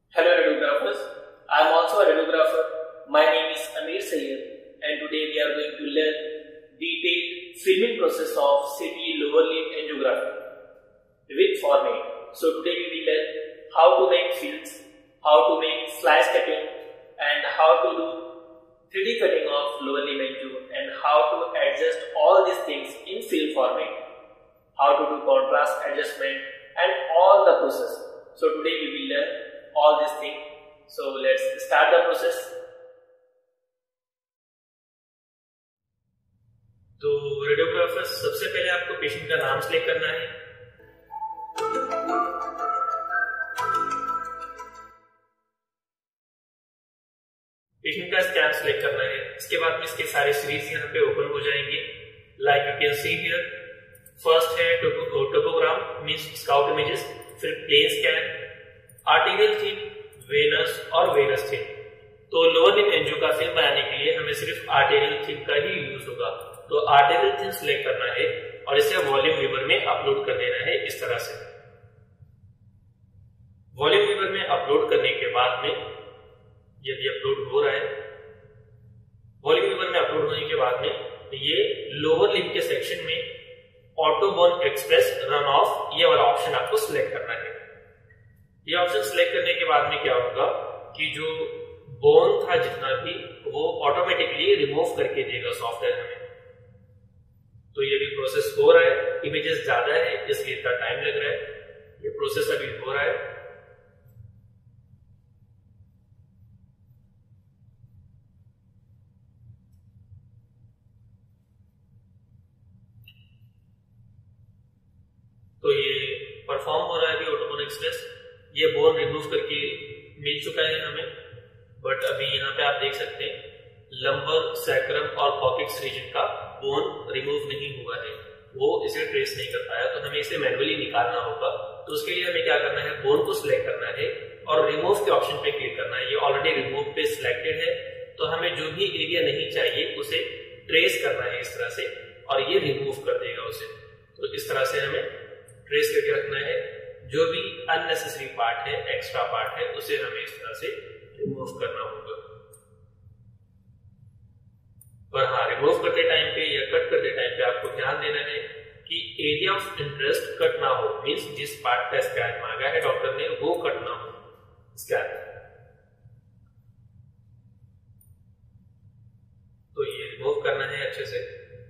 Hello radiographers, I am also a radiographer. My name is Amir Sayyed and today we are going to learn detailed filming process of CT lower limb angiography with format. So today we will learn how to make films, how to make slice cutting and how to do 3D cutting of lower limb angio and how to adjust all these things in film format, how to do contrast adjustment and all the process. So today we will learn all these things. So let's start the process. तो radiographer सबसे पहले आपको patient का नाम select करना है। Patient का scan select करना है। इसके बाद में इसके सारे सीरीज यहाँ पे ओपन हो जाएंगे। Like you can see here, first है टोपोग्राम मींस स्काउट इमेजेस, फिर plain scan, arterial thin, venous और वेनस थिन। तो लोअर लिम्ब एंजियो का फिल्म बनाने के लिए हमें सिर्फ आर्टेरियल थिन का ही यूज होगा। तो आर्टेरियल थिन सिलेक्ट करना है और इसे वॉल्यूम व्यूअर में अपलोड कर देना है इस तरह से। वॉल्यूम व्यूअर में अपलोड करने के बाद में यदि अपलोड हो रहा है, वॉल्यूम व्यूअर में अपलोड होने के बाद में ये लोअर लिम्ब के सेक्शन में auto bone express run off ये वाला ऑप्शन आपको सिलेक्ट करना है। ये ऑप्शन सिलेक्ट करने के बाद में क्या होगा कि जो बोन था जितना भी वो ऑटोमेटिकली रिमूव करके देगा सॉफ्टवेयर हमें। तो ये भी प्रोसेस हो रहा है, इमेजेस ज्यादा है इसलिए इतना टाइम लग रहा है। ये प्रोसेस अभी हो रहा है। तो ये परफॉर्म हो रहा है अभी ऑटो बोन एक्सप्रेस। ये बोन रिमूव करके मिल चुका है हमें, बट अभी यहाँ पे आप देख सकते हैं लंबर, सैक्रम और कॉक्सिक्स रीजन का बोन रिमूव नहीं हुआ है, वो इसे ट्रेस नहीं कर पाया। तो हमें इसे मैन्युअली निकालना होगा। तो उसके लिए हमें क्या करना है, बोन को सिलेक्ट करना है और रिमूव के ऑप्शन पे क्लिक करना है। ये ऑलरेडी रिमूव पे सिलेक्टेड है, तो हमें जो भी एरिया नहीं चाहिए उसे ट्रेस करना है इस तरह से और ये रिमूव कर देगा उसे। तो इस तरह से हमें ट्रेस करके रखना है। जो भी अननेसेसरी पार्ट है, एक्स्ट्रा पार्ट है, उसे हमें इस तरह से रिमूव करना होगा। पर हाँ, रिमूव करते टाइम पे या कट करते टाइम पे आपको ध्यान देना है कि एरिया ऑफ इंटरेस्ट कट ना हो, मींस जिस पार्ट का स्कैन मांगा है डॉक्टर ने वो कट ना हो स्कैन। तो ये रिमूव करना है अच्छे से।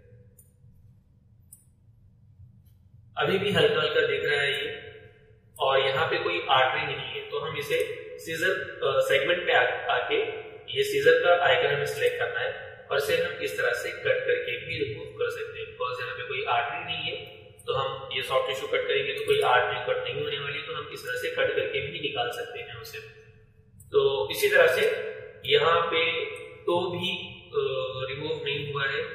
अभी भी हल्का हल्का दिख रहा है ये, और यहाँ पे कोई आर्टरी नहीं है, तो हम इसे सीजर सेगमेंट पे आके ये सीजर का आइकन हमें सिलेक्ट करना है और इसे हम इस तरह से कट करके भी रिमूव कर सकते हैं। बिकॉज यहाँ पे कोई आर्टरी नहीं है, तो हम ये सॉफ्ट टिश्यू कट करेंगे तो कोई आर्टरी कट नहीं होने वाली, तो हम इस तरह से कट करके भी निकाल सकते हैं उसे। तो इसी तरह से यहाँ पे तो भी रिमूव नहीं हुआ है,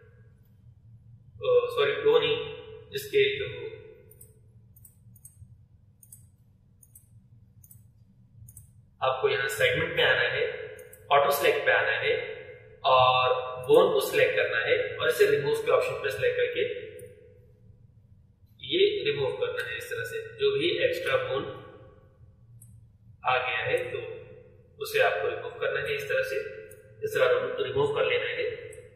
सॉरी टो नहीं, इसके जो आपको यहाँ सेगमेंट में आना है, ऑटो सिलेक्ट पे आना है और बोन को सिलेक्ट करना है और इसे रिमूव के ऑप्शन पे सिलेक्ट करके ये रिमूव करना है इस तरह से। जो भी एक्स्ट्रा बोन आ गया है तो उसे आपको रिमूव करना है इस तरह से। इस तरह रिमूव कर लेना है।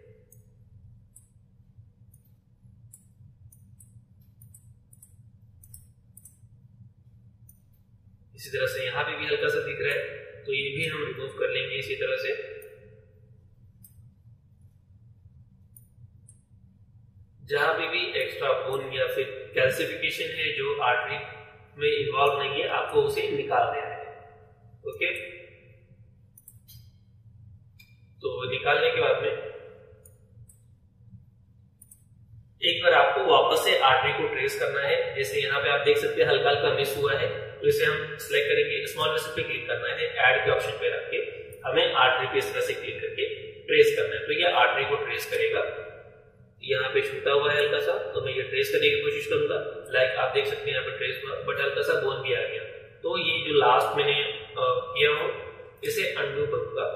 इसी तरह से यहाँ पे भी हल्का सा दिख रहा है, तो ये भी हम रिमूव कर लेंगे इसी तरह से। जहां पे भी एक्स्ट्रा बोन या फिर कैल्सिफिकेशन है जो आर्टरी में इन्वॉल्व नहीं है, आपको उसे निकाल देना है। ओके, तो निकालने के बाद में एक बार आपको वापस से आर्टरी को ट्रेस करना है। जैसे यहाँ पे आप देख सकते हैं हल्का हल्का मिस हुआ है, तो इसे हम सिलेक्ट करेंगे, स्मॉल वेसल पे क्लिक करना है, ऐड के ऑप्शन पे रख के हमें आर्टरी पे इस तरह से क्लिक करके ट्रेस करना है। तो ये आर्टरी को ट्रेस करेगा। यहाँ पे छूटा हुआ है हल्का सा, तो मैं ये ट्रेस करने की कोशिश करूंगा। लाइक आप देख सकते हैं यहाँ पे ट्रेस हुआ, बट हल्का सा बोन भी आ गया। तो ये जो लास्ट मैंने किया हो इसे अंडू करूंगा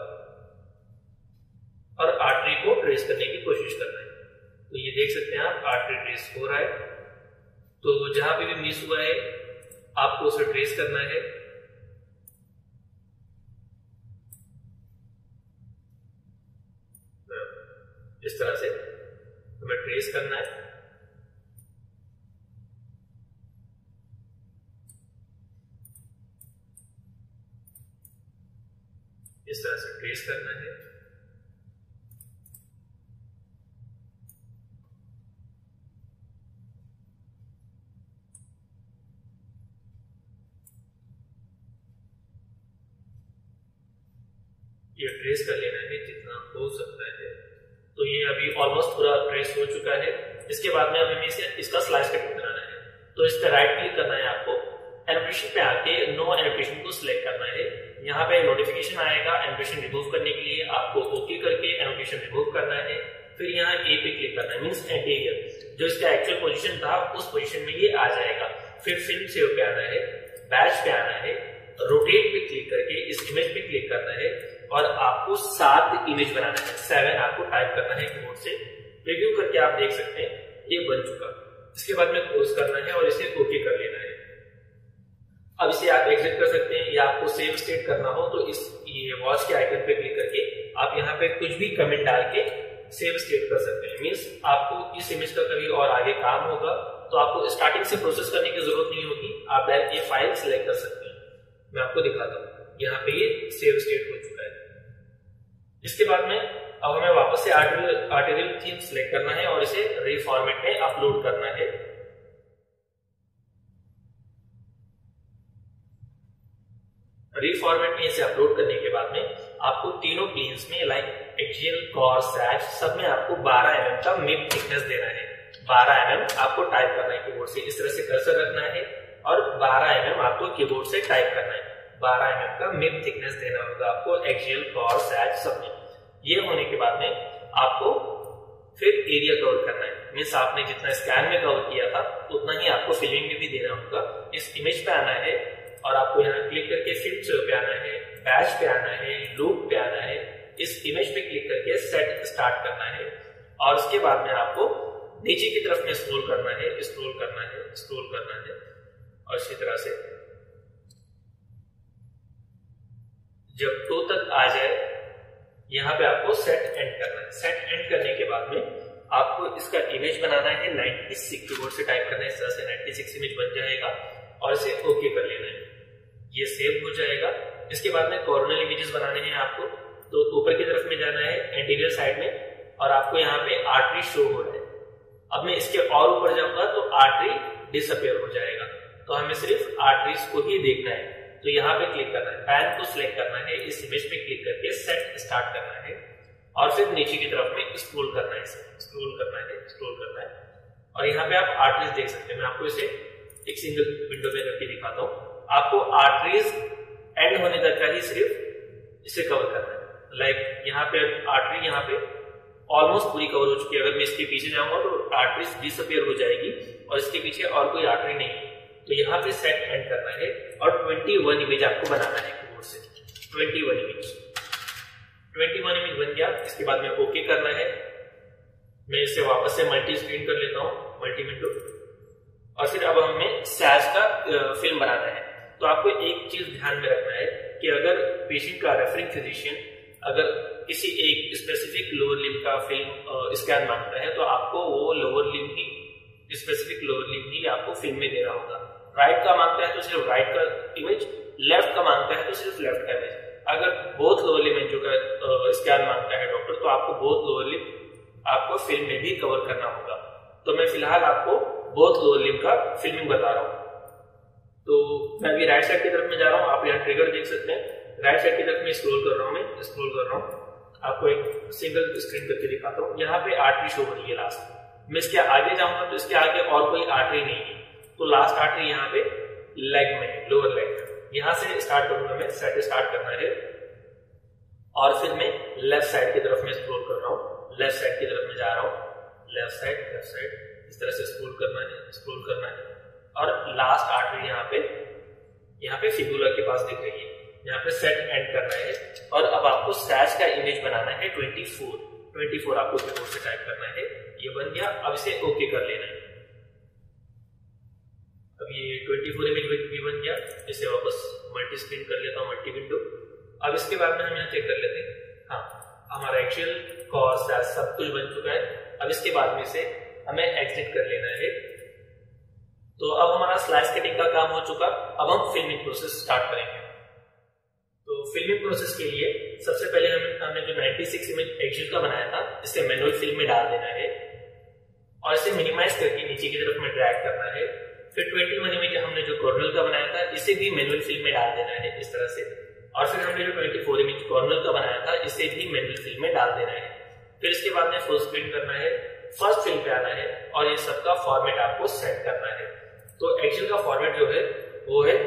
और आर्टरी को ट्रेस करने की कोशिश करना है। तो ये देख सकते हैं आप, आर्टरी ट्रेस हो रहा है। तो जहां पे भी मिस हुआ है आपको उसे ट्रेस करना है इस तरह से हमें ट्रेस करना है। इस तरह से ट्रेस करना है। ये ट्रेस कर लेना है जितना हो सकता है। तो ये अभी ऑलमोस्ट पूरा ट्रेस हो चुका है। इसके बाद में हमें इसका स्लाइस कटिंग कराना है। तो इस पर राइट क्लिक करना है आपको, एनोटेशन पे आके नो एनोटेशन को सिलेक्ट करना है। यहाँ पे नोटिफिकेशन आएगा एनोटेशन रिमूव करने के लिए, आपको ओके करके एनोटेशन रिमूव करना है। फिर यहाँ ए पे क्लिक करना है, मीन्स एंटीरियर जो इसका एक्चुअल पोजीशन था उस पोजीशन में ये आ जाएगा। फिर फिल्म सेव पे आना है, बैच पे आना है, रोटेट पे क्लिक करके इस इमेज पे क्लिक करना है और आपको 7 इमेज बनाना है। 7 आपको टाइप करना है कीबोर्ड से। प्रीव्यू करके आप देख सकते हैं ये बन चुका। इसके बाद में क्लोज करना है और इसे ओके कर लेना है। अब इसे आप एग्जिट कर सकते हैं या आपको सेव स्टेट करना हो तो इस ये वॉच के आइकन पे क्लिक करके आप यहाँ पे कुछ भी कमेंट डाल के सेव स्टेट कर सकते हैं। मीन्स आपको इस इमेज का कभी और आगे काम होगा तो आपको स्टार्टिंग से प्रोसेस करने की जरूरत नहीं होगी, आप डायरेक्ट ये फाइल सिलेक्ट कर सकते हैं। मैं आपको दिखाता हूँ, यहाँ पे ये सेव स्टेट हो चुका है। इसके बाद में अब हमें वापस से आर्टिकल थीम सिलेक्ट करना है और इसे रीफॉर्मेट में अपलोड करना है। रीफॉर्मेट में इसे अपलोड करने के बाद में आपको तीनों प्लेन्स में लाइक एक्सियल, कॉर, सैच सब में आपको 12 mm का मिड थिकनेस देना है। 12 mm आपको टाइप करना है कीबोर्ड से, इस तरह से कर्सर रखना है और 12 mm आपको कीबोर्ड से टाइप करना है। 12 mm का मिड थिकनेस देना होगा आपको एक्सियल, कॉर, सैच सब में। ये होने के बाद में आपको फिर एरिया कवर करना है। मीन्स आपने जितना स्कैन में कवर किया था उतना ही आपको फिलिंग में भी देना होगा। इस इमेज पे आना है और आपको यहाँ क्लिक करके फिल्म पे आना है, बैच पे आना है, लूप पे आना है। इस इमेज पे क्लिक करके सेट स्टार्ट करना है और उसके बाद में आपको नीचे की तरफ में स्क्रॉल करना है, स्क्रॉल करना है, स्क्रॉल करना है और इसी तरह से जब 2 तक आ जाए यहाँ पे आपको सेट एंड करना है। सेट एंड करने के बाद में आपको इसका इमेज बनाना है 96, कीबोर्ड से टाइप करना है, इस तरह से 96 इमेज बन जाएगा और इसे ओके कर लेना है। ये सेव हो जाएगा। इसके बाद में कॉर्नर इमेजेस बनाने हैं आपको, तो ऊपर की तरफ में जाना है एंटीरियर साइड में और आपको यहाँ पे आर्टरी शो हो रहा है। अब मैं इसके और ऊपर जाऊंगा तो आर्टरी डिसअपियर हो जाएगा, तो हमें सिर्फ आर्टरीज को ही देखना है। तो यहाँ पे क्लिक करना है, पैन को सिलेक्ट करना है, इस इमेज पे क्लिक करके सेट स्टार्ट करना है और फिर नीचे की तरफ में स्क्रॉल करना है, स्क्रॉल करना है, स्क्रॉल करना है और यहाँ पे आप आर्टरीज देख सकते हैं। मैं आपको इसे एक सिंगल विंडो में करके दिखाता हूँ। आपको आर्टरीज एंड होने तक का ही सिर्फ इसे कवर करना है। लाइक यहाँ पे आर्टरी यहाँ पे ऑलमोस्ट पूरी कवर हो चुकी है। अगर मैं इसके पीछे जाऊंगा तो आर्टरीज डिसअपियर हो जाएगी और इसके पीछे और कोई आर्टरी नहीं है। तो यहाँ पे सेट एंड करना है और 21 इमेज आपको बनाना है कीबोर्ड से। 21 इमेज बन गया। इसके बाद में ओके करना है। मैं इसे वापस से मल्टी स्क्रीन कर लेता हूँ, मल्टी विंडो, और फिर अब हमें सैच का फिल्म बनाना है। तो आपको एक चीज ध्यान में रखना है कि अगर पेशेंट का रेफरिंग फिजिशियन अगर किसी एक स्पेसिफिक लोअर लिम्ब का फिल्म स्कैन मांगता है तो आपको वो लोअर लिम्ब की स्पेसिफिक लोअर लिम्ब ही आपको फिल्म में देना होगा। राइट का मांगता है तो सिर्फ राइट का इमेज, लेफ्ट का मांगता है तो सिर्फ लेफ्ट का इमेज। अगर बोथ लोअर लिम्ब जो का स्कैन मांगता है डॉक्टर तो आपको बोथ लोअर लिम्ब आपको फिल्म में भी कवर करना होगा। तो मैं फिलहाल आपको बोथ लोअर लिम्ब का फिल्मिंग बता रहा हूँ। तो मैं अभी राइट साइड की तरफ में जा रहा हूँ, आप यहाँ ट्रिगर देख सकते हैं। राइट साइड की तरफ में स्क्रॉल कर रहा हूँ, मैं स्क्रॉल कर रहा हूँ, आपको एक सिंगल स्क्रीन करके दिखाता हूँ। यहाँ पे आर्टरी शो हो रही है लास्ट। मैं इसके आगे जाऊंगा तो इसके आगे और कोई आर्टरी नहीं है, तो लास्ट आर्टरी यहाँ पे लेग में है, लोअर लेग। यहाँ से स्टार्ट करूंगा मैं, सेट स्टार्ट करना है और फिर मैं लेफ्ट साइड की तरफ में स्क्रॉल कर रहा हूँ, लेफ्ट साइड की तरफ में जा रहा हूँ, लेफ्ट साइड इस तरह से स्क्रॉल करना है, स्क्रॉल करना है और लास्ट आर्टरी यहाँ पे फिबुला के पास दिख रही है। यहाँ पे सेट एंड करना है और अब आपको सैच का इमेज बनाना है 24 आपको कीबोर्ड से टाइप करना है। ये बन गया। अब इसे ओके कर लेना है। अब ये 24 इमेज भी बन गया। इसे वापस मल्टी स्क्रीन कर लेता हूँ, मल्टी विंडो। अब इसके बाद में हम यहाँ चेक कर लेते हैं, हाँ हमारा एक्चुअल कॉस सैज सब कुछ बन चुका है। अब इसके बाद में से हमें एग्जिट कर लेना है। तो अब हमारा स्लाइस कटिंग का काम हो चुका। अब हम फिल्मिंग प्रोसेस स्टार्ट करेंगे। तो फिल्मिंग प्रोसेस के लिए सबसे पहले हमने जो 96 इमेज एक्सेल का बनाया था इसे मैनुअल फिल्म में डाल देना है और इसे मिनिमाइज करके नीचे की तरफ में ड्रैग करना है। फिर 21 इमेज हमने जो कॉर्नल का बनाया था इसे भी मैनुअल फिल्म में डाल देना है इस तरह से। और फिर हमने जो 24 इमेज कॉर्नल का बनाया था इसे भी मैनुअल फिल्म में डाल देना है। फिर इसके बाद में फुल स्क्रीन करना है, फर्स्ट फिल्म पे आना है और ये सबका फॉर्मेट आपको सेट करना है। तो एक्सेल का फॉर्मेट जो है वो है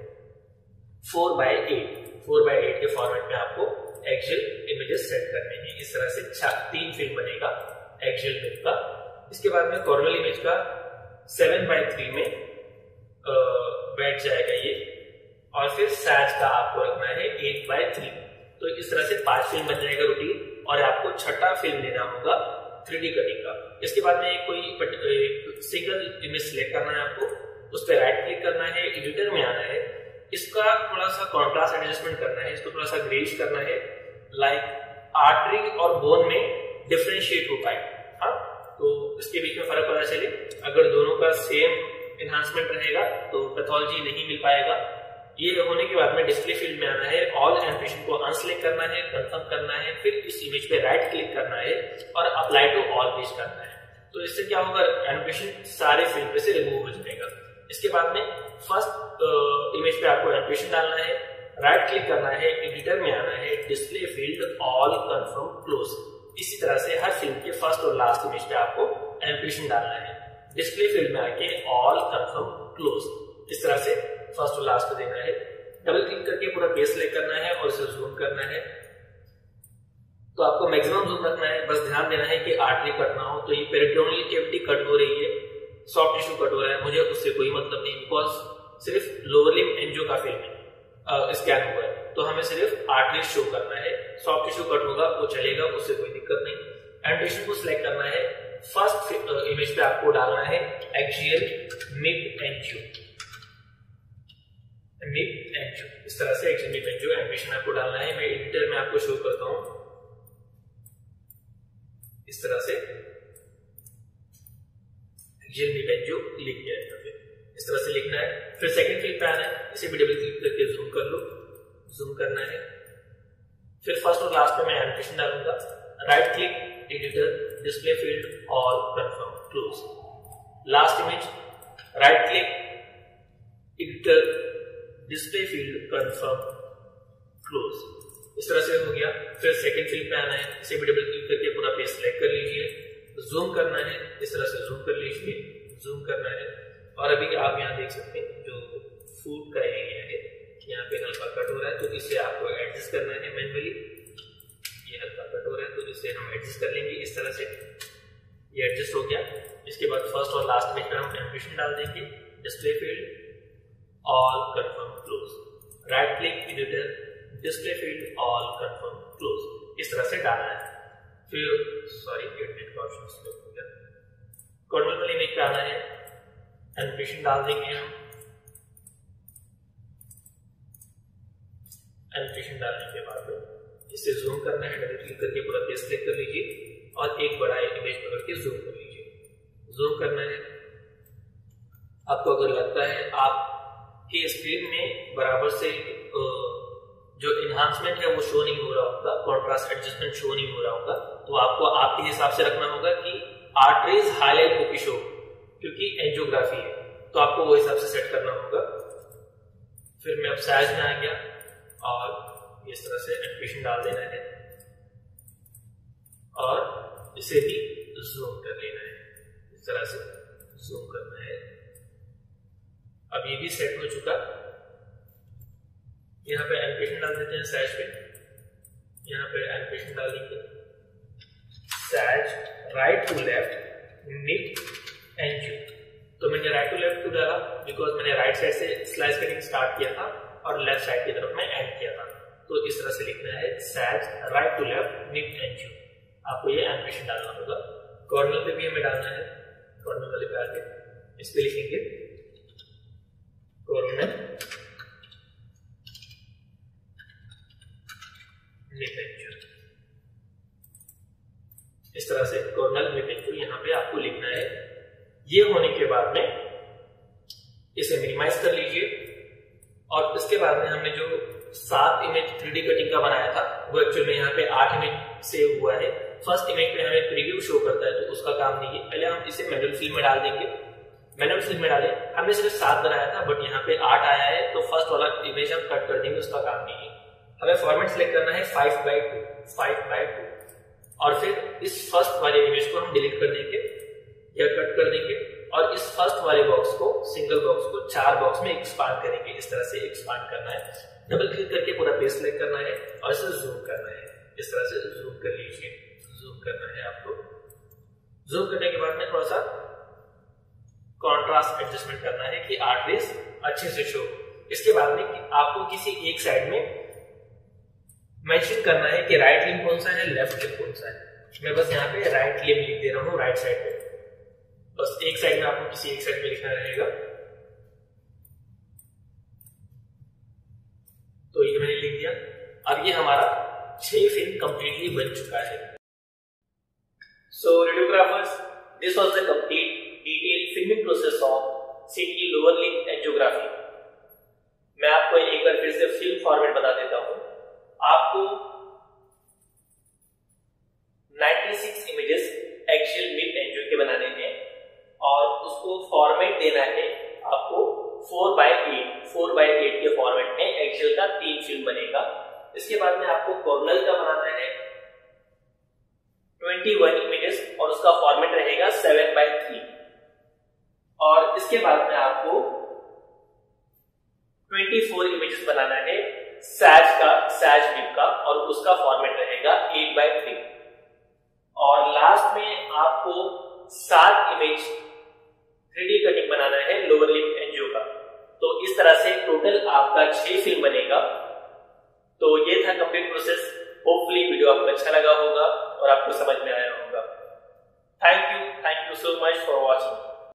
4:8। 4:8 के फॉर्मेट में आपको एक्सेल इमेजेस सेट करने हैं। इस तरह से 3 फिल्म बनेगा एक्सेल फिल्म का। इसके बाद में कॉर्नल इमेज का 7:3 में बैठ जाएगा ये और फिर सैज का आपको रखना है 8:3। तो इस तरह से 5 फिल्म बन जाएगा रूटीन और आपको छठा फिल्म लेना होगा 3D कटिंग का। इसके बाद में कोई सिंगल इमेज सिलेक्ट करना है आपको, उस पर राइट क्लिक करना है, एडिटर में आना है, इसका थोड़ा सा कॉन्ट्रास्ट एडजस्टमेंट करना है, इसको थोड़ा सा ग्रेइश करना है, लाइक आर्टरी और बोन में डिफरेंशिएट हो पाए। हाँ, तो इसके बीच में फर्क पता चले। अगर दोनों का सेम एनहांसमेंट रहेगा तो पैथोलॉजी नहीं मिल पाएगा। ये होने के बाद में डिस्प्ले फील्ड में आना है, ऑल एनिमेशन को अनसेलेक्ट करना है, कंफर्म करना है, फिर इस इमेज पे राइट क्लिक करना है और अप्लाई टू ऑल पेज करना है। तो इससे क्या होगा, एनिमेशन सारे फिल्म पे से रिमूव हो जाएगा। इसके बाद में फर्स्ट इमेज पे आपको एनिमेशन डालना है, राइट क्लिक करना है, एडिटर में आना है, display field all confirm close. इसी तरह से हर फिल्म के फर्स्ट और लास्ट इमेज पे आपको एनिमेशन डालना है, डिस्प्ले फील्ड में आके ऑल कंफर्म क्लोज। इस तरह से फर्स्ट और लास्ट को देना है। डबल क्लिक करके पूरा पेज सेलेक्ट करना है और इसे जूम करना है। तो आपको मैक्सिमम जूम रखना है, बस ध्यान देना है कि आर्टरी कट ना हो। तो ये पेरिटोनियल कैविटी कट हो रही है, सॉफ्ट टिश्यू कट हो रहा है, मुझे उससे कोई मतलब नहीं, बिकॉज सिर्फ लोअर लिम्ब एंजियो का फिल्म स्कैन हुआ है तो हमें सिर्फ आर्टरी शो करना है। सॉफ्ट टिश्यू कट होगा वो चलेगा, उससे कोई दिक्कत नहीं। एंटेशन को सिलेक्ट करना है, फर्स्ट इमेज पे आपको डालना है axial mid angio, mid angio. इस तरह से एक्सियल मिड एंजियो एनिमेशन आपको डालना है। मैं एडिटर में आपको शो करता हूं, इस तरह से एक्सियल मिड एंजियो लिख दिया है। इस तरह से लिखना है। फिर सेकंड क्लिक पे आना है, इसे भी डबल क्लिक करके जूम कर लो, जूम करना है। फिर फर्स्ट और लास्ट पे मैं एनिमेशन डालूंगा, right click, editor, display field all confirm close. Last image, right click, editor, display field confirm close. इस तरह से हो गया। फिर सेकंड फिल्म पे आना है, इसे भी डबल क्लिक करके पूरा पेज सिलेक्ट कर लीजिए, जूम करना है, इस तरह से जूम कर लीजिए, जूम करना है। और अभी आप यहाँ देख सकते हैं जो फूड का एरिया है, यहाँ पे हल्का कट हो रहा है तो इसे आपको एडजस्ट करना है मैन्युअली। ये हल्का कट हो रहा है तो इसे हम एडजस्ट कर लेंगे इस तरह से। ये एडजस्ट हो गया। इसके बाद फर्स्ट और लास्ट में हम एनिमेशन डाल देंगे, display field all confirm close, right click, editor, display field all confirm close. इस तरह से डालना है। फिर सॉरी एडिट का ऑप्शन स्लो हो गया। कॉर्नर वाली इमेज पे आना है, एनिमेशन डाल देंगे हम। एनिमेशन डालने के बाद इसे जूम करना है, डबल क्लिक करके पूरा पेज सिलेक्ट कर लीजिए और एक बड़ा इमेज पकड़ के जूम कर लीजिए, जूम करना है। आपको अगर लगता है आपके स्क्रीन में बराबर से जो इन्हांसमेंट है वो शो नहीं हो रहा होगा, कॉन्ट्रास्ट एडजस्टमेंट शो नहीं हो रहा होगा, तो आपको आपके हिसाब से रखना होगा कि आर्टरीज हाईलाइट होकर शो, क्योंकि एंजियोग्राफी है तो आपको वो हिसाब से सेट करना होगा। फिर मैं अब साइज में आ गया और इस तरह से एनिमेशन डाल देना है और इसे भी जूम कर लेना है, इस तरह से जूम करना है। अब ये भी सेट हो चुका। यहाँ पे एनिमेशन डाल देते हैं साइज पे, यहाँ पे एनिमेशन डाल देंगे size right to left mid angio. तो मैंने राइट टू लेफ्ट क्यों डाला, बिकॉज मैंने राइट साइड से स्लाइस कटिंग स्टार्ट किया था और लेफ्ट साइड की तरफ में एंड किया था। तो इस तरह से लिखना है size right to left mid angio. आपको ये एनिमेशन डालना होगा। कॉर्नर पे भी हमें डालना है, कॉर्नर वाले पे आके इस पे लिखेंगे कॉर्नर मिड एंजियो। यहाँ पे आपको लिखना है। ये होने के बाद में इसे मिनिमाइज कर लीजिए और इसके बाद में हमने जो 7 इमेज 3D कटिंग का बनाया था वो एक्चुअल में यहाँ पे 8 इमेज सेव हुआ है। फर्स्ट इमेज पे हमें प्रीव्यू शो करता है तो उसका काम नहीं है, पहले हम इसे मैनुअल फिल्म में डाल देंगे। मैनुअल फिल्म में डालें, हमने सिर्फ 7 बनाया था बट यहाँ पे 8 आया है तो फर्स्ट वाला इमेज हम कट कर देंगे, उसका काम नहीं है। हमें फॉर्मेट सेलेक्ट करना है 5:2 और फिर इस फर्स्ट वाले इमेज को हम डिलीट कर देंगे या कट कर देंगे और इस फर्स्ट वाले बॉक्स को, सिंगल बॉक्स को 4 बॉक्स में एक्सपांड करेंगे। इस तरह से एक्सपांड करना है, डबल क्लिक करके पूरा पेज सेलेक्ट करना है और इसे जूम करना है। इस तरह से जूम कर लीजिए, जूम करना है आपको। जूम करने के बाद में थोड़ा सा कॉन्ट्रास्ट एडजस्टमेंट करना है कि आर्ट रेस अच्छे से शो। इसके बाद में आपको किसी एक साइड में मेंशन करना है कि राइट लिंब कौन सा है, लेफ्ट लिंब कौन सा है। मैं बस यहाँ पे राइट लिंब लिख दे रहा हूँ, राइट साइड पे। बस एक साइड में आपको किसी एक साइड में लिखना रहेगा। तो ये मैंने लिख दिया। अब ये हमारा 6 फिल्म कंप्लीटली बन चुका है। So radiographers, this was the complete detailed filming process of CT lower limb angiography. मैं आपको एक बार फिर से फिल्म फॉर्मेट बता देता हूं। आपको 96 इमेजेस एक्सियल मिड एंजियो के बनाने हैं और उसको फॉर्मेट देना है आपको 4:8 के फॉर्मेट में एक्सियल का 3 फिल्म बनेगा। इसके बाद में आपको कॉर्नल का बनाना है 21 इमेजेस और उसका फॉर्मेट रहेगा 7:3 और इसके बाद में आपको 24 इमेजेस बनाना है सैज मिड का और उसका फॉर्मेट रहेगा 8:3 और लास्ट में आपको 7 इमेज 3D कटिंग बनाना है लोअर लिम्ब एंजियो का। तो इस तरह से टोटल आपका 6 फिल्म बनेगा। तो ये था कंप्लीट प्रोसेस। होपफुली वीडियो आपको अच्छा लगा होगा और आपको समझ में आया होगा। Thank you so much for watching.